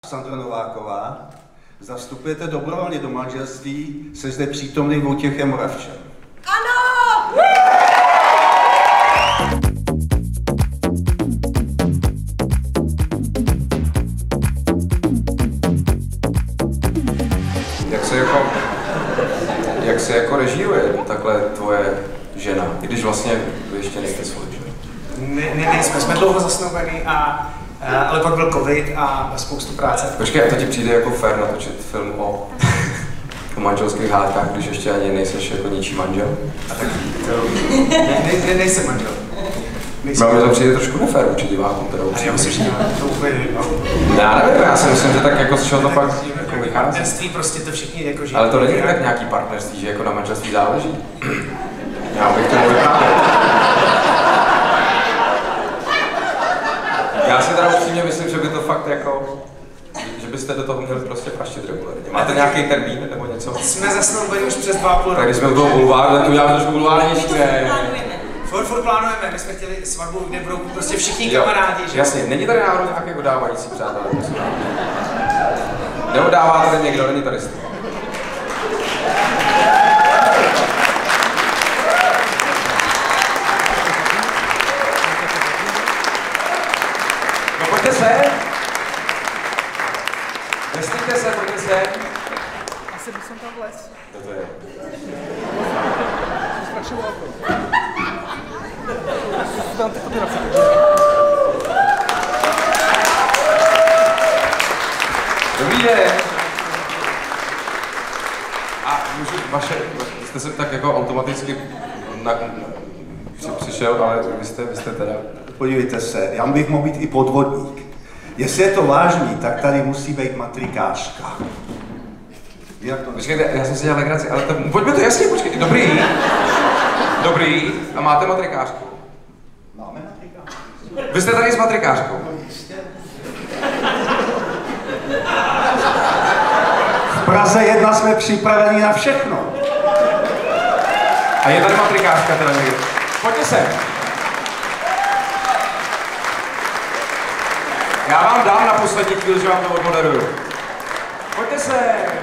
Sandra Nováková, zastupujete dobrovolně do manželství se zde přítomným Vojtěchem Moravčem. Ano! Jak se jako režíruje takhle tvoje žena, i když vlastně vy ještě nejste společně? Nejsme, jsme dlouho zasnoubení, ale pak byl covid a spoustu práce. Počkej, a to ti přijde jako fér natočit film o manželských hádkách, když ještě ani nejseš jako ničí manžel? A tak nejsem manžel. Máme to přijde trošku nefér vůči divákům, teda a já myslím, že to úplně já nevím, já si myslím, že tak jako z čeho to pak jako vychází. Partnerství prostě to všichni jako žijí. Ale to není tak nějaký partnerství, že jako na manželství záleží. Já bych tomu vyprávěl. Já si teda upřímně myslím, že by to fakt jako, že byste do toho měli prostě praštit regulárně. Máte nějaký termín nebo něco? Jsme zasnoubeni už přes 2,5 roku. Tak když jsme u toho bulváru, tak uděláme trošku bulvárnější. Furt plánujeme, my jsme chtěli svatbu, kde budou prostě všichni kamarádi, že? Jasně, není tady náhodou nějaké udávající přátelé? Neudává tady někdo, není tady stůl. No pojďte se! Nestýďte se, pojďte se! Asi bych tam vlez. Kdo to je? Tam ty fotografie. Dobrý den! A můžu jste se tak jako automaticky přišel, ale vy jste teda... Podívejte se, já bych mohl být i podvodník. Jestli je to vážný, tak tady musí být matrikářka. Počkejte, já jsem si dělal legraci, ale to, pojďme to jasně, počkejte, dobrý, a máte matrikářku? Máme matrikářku. Vy jste tady s matrikářkou? No jistě. V Praze 1 jsme připraveni na všechno. A je tady matrikářka teda někde? Pojďte sem. Já vám dám na poslední chvíli, že vám to odmoderuju. Pojďte sem.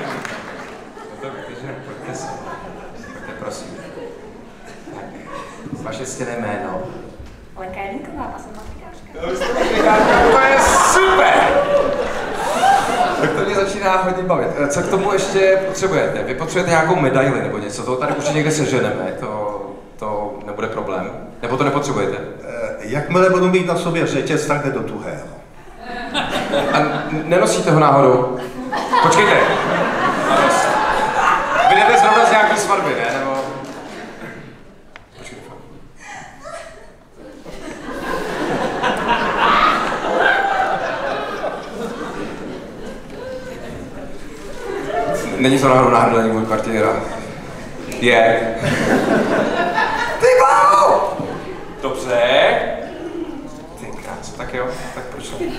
Pojďte sem. Pojďte, prosím. Tak, vaše ctěné jméno. Lenka Jelínková, a jsem matrikářka. To je super! Tak to mě začíná hodně bavit. Co k tomu ještě potřebujete? Vy potřebujete nějakou medaili nebo něco? To tady určitě někde seženeme, to nebude problém. Nebo to nepotřebujete? Jakmile budu mít na sobě řetěz, tak jde do tuhého. A nenosíte ho náhodou? Počkejte. Vy jdete zrovna z nějaký svatby, ne? Nebo... Počkejte. Není to náhodou náhodou můj partnéra. Je. Ty klávo! Dobře. Ty krásno, tak jo, tak proč ne?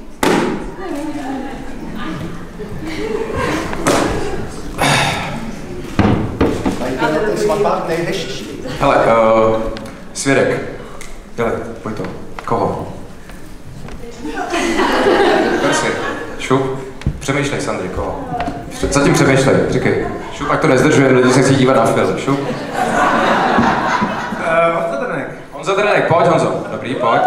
Hele, svědek. Hele, pojď to. Koho? Prosím. Šup. Přemýšlej, Sandry, koho? Zatím přemýšlej, říkej. Šup, ať to nezdržuje, lidi se chci dívat na film. Šup. Honza Drnek. Honza Drnek, pojď Honzo. Dobrý, pojď.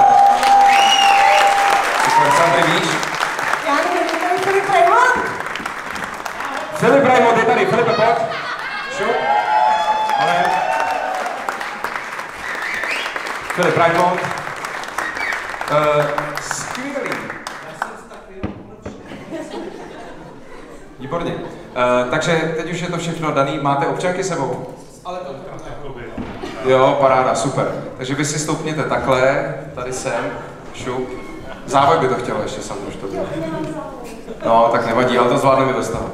Super, Sandry, víš? Já nevím, je tady Filip Raimond. Filip Raimond je tady, Filipe, pojď. Šup. Ale... Filip Raimond. Skvělý. Výborně. Takže teď už je to všechno daný. Máte občanky sebou? Ale to jako Jo, paráda, super. Takže vy si stoupněte takhle, tady sem, šup. Závoj by to chtělo ještě, Sandro, už to bylo. No, tak nevadí, ale to zvládneme bez toho.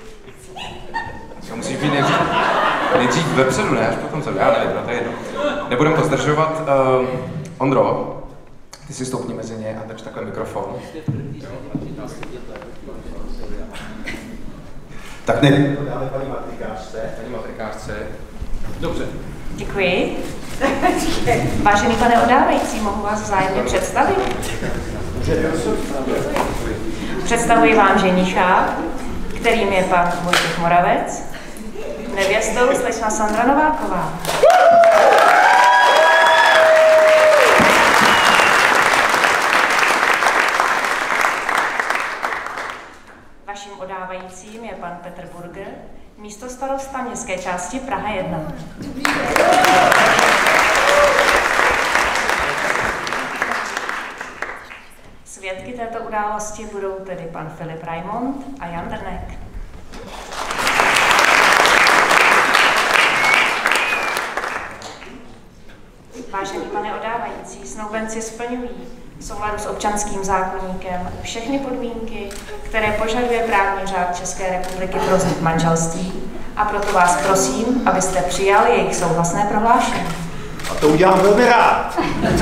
Musíš být nejdřív vepředu, ne? Až potom vzadu. Já nevím, to je jedno. nebudem to zdržovat. Ondro, ty si stoupni mezi ně a drž takhle mikrofon. Tak ne, dáme paní matrikářce. Paní matrikářce. Dobře. Děkuji. Vážený pane odávající, mohu vás vzájemně představit? Představuji vám ženicha, kterým je pan Vojtěch Moravec, nevěstou slečna Sandra Nováková. Vaším odávajícím je pan Petr Burger, místostarosta městské části Praha 1. Svědky této události budou tedy pan Filip Raimond a Jan Drnek. Vážený pane odávající, snoubenci splňují v souladu s občanským zákoníkem všechny podmínky, které požaduje právní řád České republiky pro vznik manželství, a proto vás prosím, abyste přijali jejich souhlasné prohlášení. A to udělám velmi rád.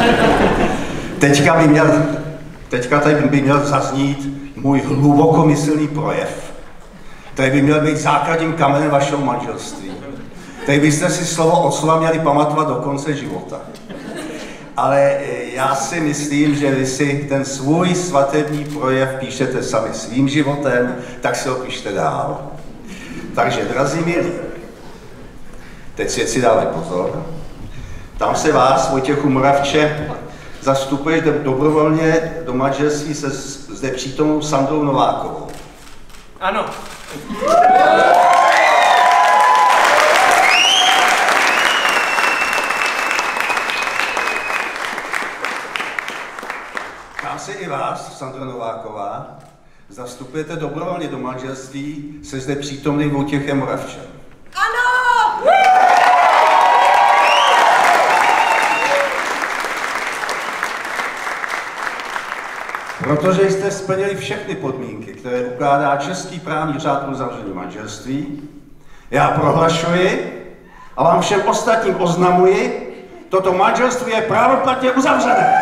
Teďka tady by měl zaznít můj hlubokomyslný projev, který by měl být základním kamenem vašeho manželství. Tady byste si slovo od slova měli pamatovat do konce života. Ale já si myslím, že vy si ten svůj svatební projev píšete sami svým životem, tak si ho píšte dál. Takže, drazí milí, teď si dáme pozor. Tam se vás, Vojtěchu Moravče, zastupuješ dobrovolně do manželství se zde přítomnou Sandrou Novákovou. Ano. Tam se i vás, Sandra Nováková, zastupujete dobrovolně do manželství se zde přítomným Vojtěchem Moravčem. Ano! Protože jste splnili všechny podmínky, které ukládá český právní řád pro uzavření manželství, já prohlašuji a vám všem ostatním oznamuji, toto manželství je právoplatně uzavřené.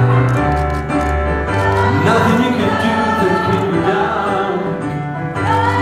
Nothing you can do to keep me down.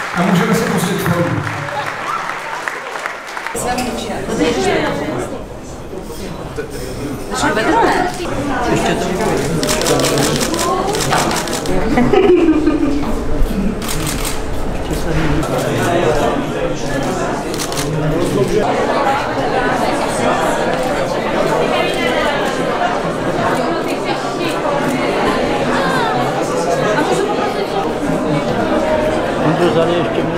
A můžeme si pustit film. Ještě to On to za ještě